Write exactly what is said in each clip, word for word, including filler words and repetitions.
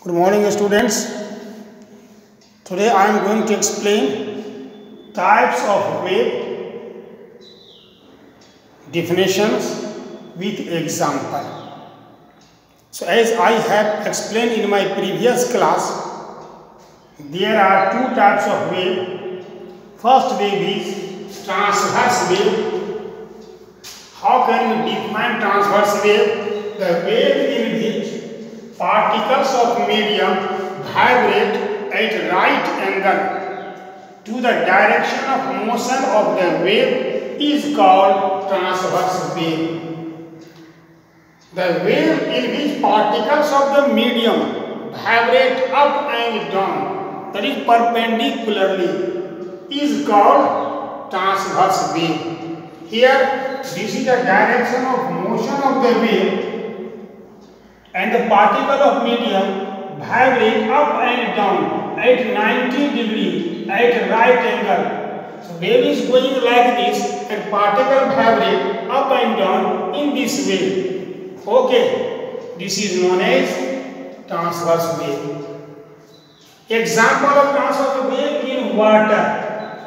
Good morning, students. Today I am going to explain types of wave definitions with example. So as I have explained in my previous class, there are two types of wave. First wave is transverse wave. How can we define transverse wave? The wave in which particles of medium vibrate at right angle to the direction of motion of the wave is called transverse wave. The wave in which particles of the medium vibrate up and down, that is perpendicularly, is called transverse wave. Here, this is the direction of motion of the wave, and the particle of medium vibrate up and down at ninety degree at right angle. So wave is going like this and particle vibrate up and down in this way. Okay, this is known as transverse wave. Example of transverse wave in water.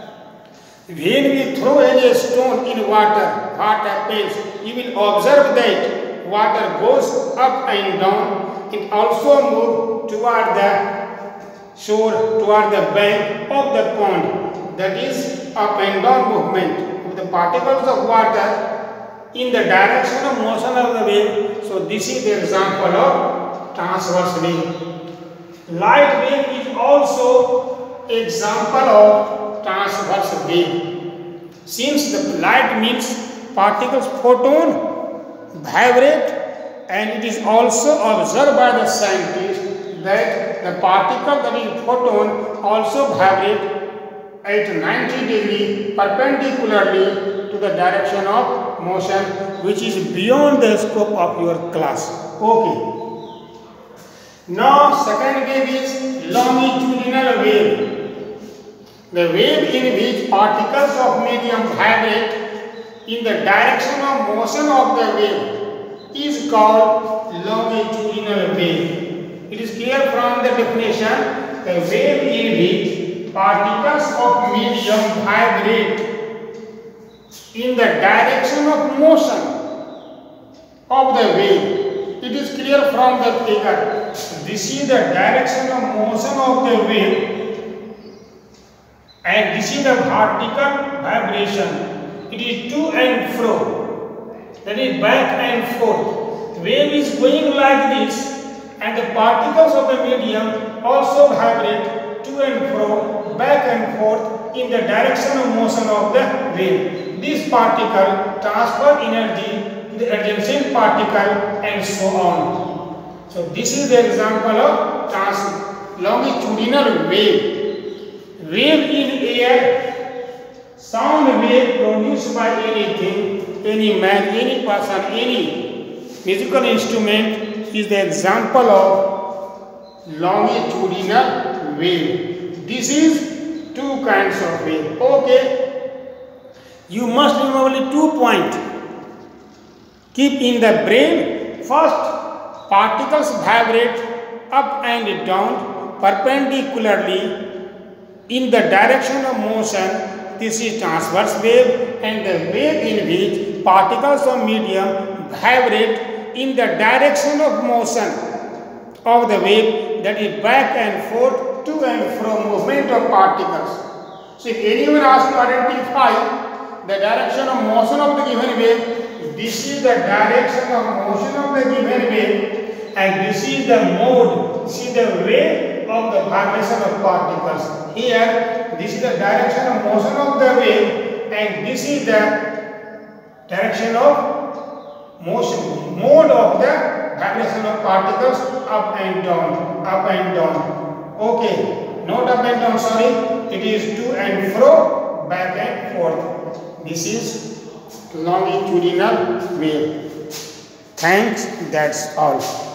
When we throw any stone in water, what happens? You will observe that water goes up and down. It also moves toward the shore, toward the bank of the pond. That is up and down movement of the particles of water in the direction of motion of the wave. So this is the example of transverse wave. Light wave is also example of transverse wave. Since the light means particles, photon, vibrate, and it is also observed by the scientists that the particle, that is photon, also vibrate at ninety degree perpendicularly to the direction of motion, which is beyond the scope of your class. Okay. Now second wave is longitudinal wave. The wave in which particles of medium vibrate in the direction of motion of the wave is called longitudinal wave. It is clear from the definition, the wave in which particles of medium vibrate in the direction of motion of the wave. It is clear from the figure. This is the direction of motion of the wave, and this is the vertical vibration. It is to and fro, that is back and forth. The wave is going like this, and the particles of the medium also vibrate to and fro, back and forth in the direction of motion of the wave. This particle transfer energy to the adjacent particle and so on. So this is the example of trans longitudinal wave. Wave in air. Sound wave produced by anything, any man, any person, any musical instrument is the example of longitudinal wave. This is two kinds of wave. Okay. You must remember only two points. Keep in the brain. First, particles vibrate up and down perpendicularly in the direction of motion. This is transverse wave, and the wave in which particles of medium vibrate in the direction of motion of the wave, that is back and forth, to and fro movement of particles. So if anyone asks to identify the direction of motion of the given wave, this is the direction of motion of the given wave, and this is the mode, this is the way of the vibration of particles. Here, this is the direction of motion of the wave, and this is the direction of motion, mode of the vibration of particles, up and down, up and down. Okay, not up and down, sorry, it is to and fro, back and forth. This is longitudinal wave. Thanks, that's all.